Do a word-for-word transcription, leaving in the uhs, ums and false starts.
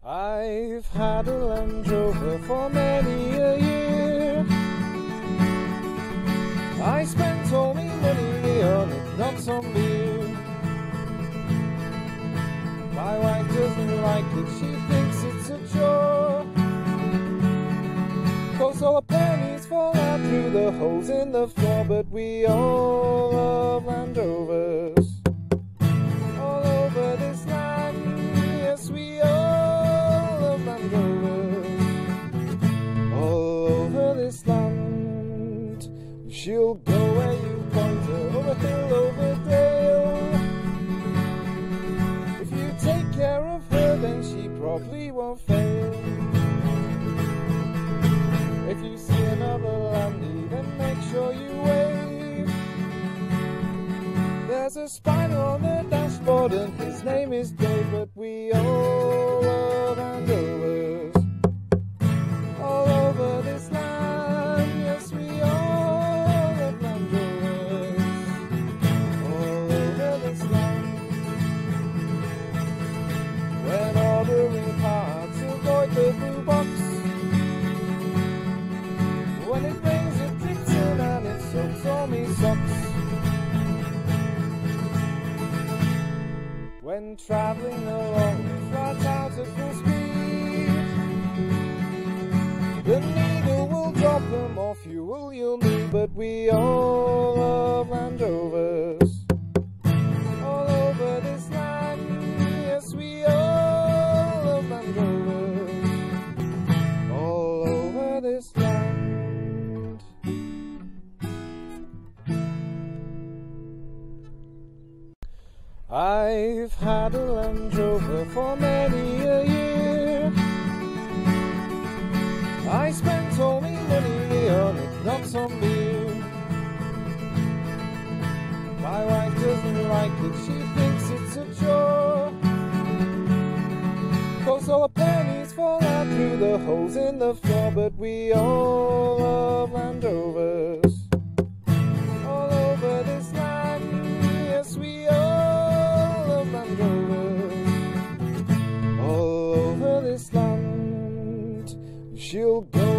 I've had a Land Rover for many a year. I spent all my money on it, not on beer. My wife doesn't like it, she thinks it's a chore. Cause all the pennies fall out through the holes in the floor. But we all love Land Rovers all over this land. Yes, we all love Land Rovers all over this land. She'll go where you point her, over hill, over dale. If you take care of her, then she probably won't fail. If you see another landy, then make sure you wave. There's a spider on the dashboard and his name is Dave. But we all love Land Rovers all over this land. Yes, we all love Land Rovers all over this land. When ordering parts, avoid the blue box. When it rains, it drips in and it soaks all me socks. When travelling along flat out at full speed, the needle will drop and more fuel you'll need. But we all love Land Rovers all over this land. Yes, we all love Land Rovers all over this land. I've had a Land Rover for many a year. I spent all my money on it, not on beer. My wife doesn't like it, she thinks it's a chore. Cause all the pennies fall out through the holes in the floor. But we all love Land Rovers all over this land. Yes, we all love Land Rovers all over this land. She'll go